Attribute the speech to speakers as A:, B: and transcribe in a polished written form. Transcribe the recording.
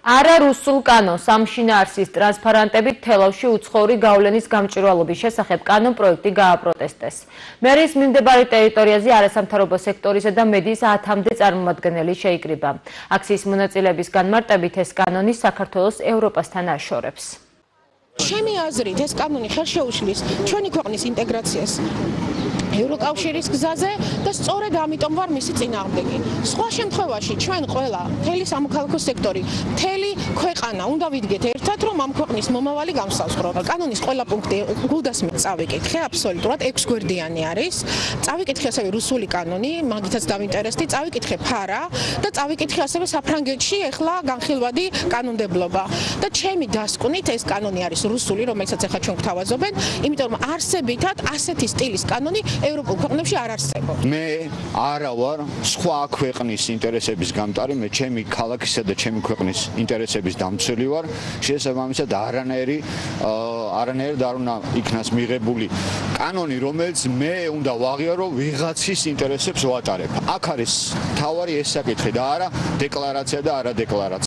A: არა რუსულ კანონს სამშინაარსის ტრანსპარანტებით თელავში უცხოური გავლენის გამჭვირვალობის შესახებ კანონ პროექტი გააპროტესტეს. მერის მიმდებარე ტერიტორიაზე არასამთავრობო სექტორისა და მედიის 10-მდე წარმომადგენელი შეიკრიბა. აქციის მონაწილეების განმარტებით ეს კანონი საქართველოს ევროპასთან აშორებს.
B: ჩემი აზრით ეს კანონი ხელშეუშლის ჩვენი ქვეყნის ინტეგრაციას ევროკავშირის გზაზე და სწორედ ამიტომ ვარ მისი წინააღმდეგი. სხვა შემთხვევაში ჩვენ ყველა მთელი სამოქალაქო სექტორი, მთელი ქვეყანა უნდა ვიდგეთ ერთად, რომ ამ ქვეყნის მომავალი გამსავსხრო. კანონის ყველა პუნქტი გულდასმით წავიკითხე, აბსოლუტურად 6 გვერდიანი არის. წავიკითხე ასევე რუსული კანონი, მაგითაც დავინტერესდი, წავიკითხე ფარა და წავიკითხე ასევე საფრანგეთში ეხლა განხილვადი კანონმდებლობა. და ჩემი დასკვნით ეს კანონი არის რუსული, რომელსაც ახლა ჩვენ გვთავაზობენ, იმიტომ რომ არსებითად ასეთი სტილის კანონი ევროპულ ქვეყნებში არ არსებობს.
C: მე არა ვარ სხვა ქვეყნის ინტერესების გამტარი, მე ჩემი ქალაქისა და ჩემი ქვეყნის ინტერესების დამცველი ვარ. შესაბამისად არანაირად არ უნდა იქნას მიღებული კანონი, რომელიც მე უნდა ვაღიარო ვიღაცის ინტერესებს ვატარებ. აქ არის მთავარი ეს საკითხი და არა დეკლარაცია და არა დეკლარაცია.